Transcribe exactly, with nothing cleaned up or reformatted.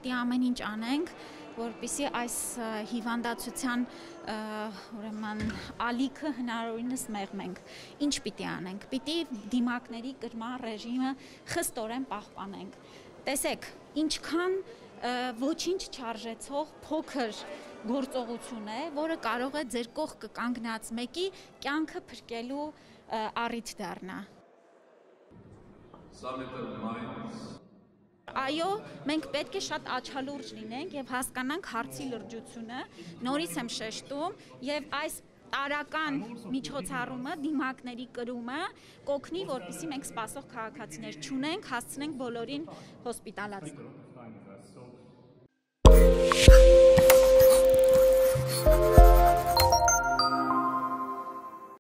պիտի ամեն ինչ անենք, որպեսզի այս հիվանդացության ուրեմն ալիքը հնարավորինս մեղմենք։ Ինչ պիտի անենք։ Պիտի դիմակների կրման ռեժիմը խստորեն պահպանենք։ Տեսեք, ինչքան ոչինչ չարժեցող փոքր գործողություն է, որը կարող է ձեր կողքը կանգնած մեկի կյանքը փրկելու առիթ դառնա։ Այո, մենք պետք է շատ աչալուրջ լինենք եւ հասկանանք հարցի լրջությունը, նորից եմ շեշտում, եւ այս տարական միջոցառումը, դիմակների կրումը կօգնի, որպեսզի մենք սպասող քաղաքացիներ չունենք, հասցնենք բոլորին հոսպիտալացնել։